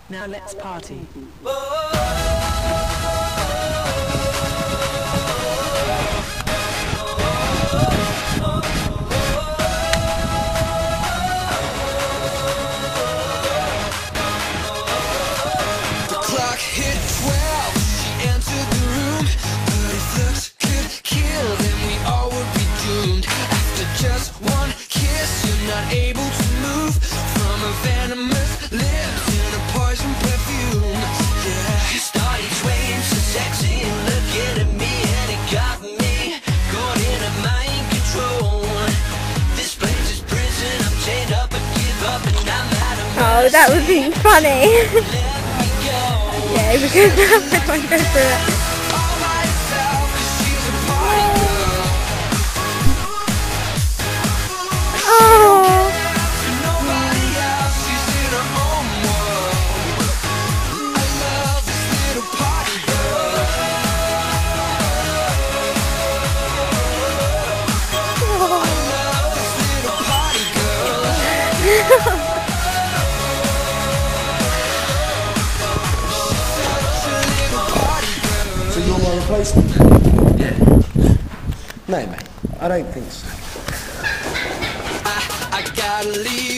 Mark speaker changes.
Speaker 1: Now let's party.
Speaker 2: Able to move from a venomous lips in a poison perfume. Yeah, she started swaying so sexy and looking at me, and it got me caught in a mind control. This place is prison, I'm chained up, I give up, and I'm out of
Speaker 3: Oh, that would be funny. Yeah, because everyone go through it.
Speaker 4: So you're my replacement?
Speaker 2: Yeah.
Speaker 4: No, mate, I don't think so.
Speaker 2: I gotta leave.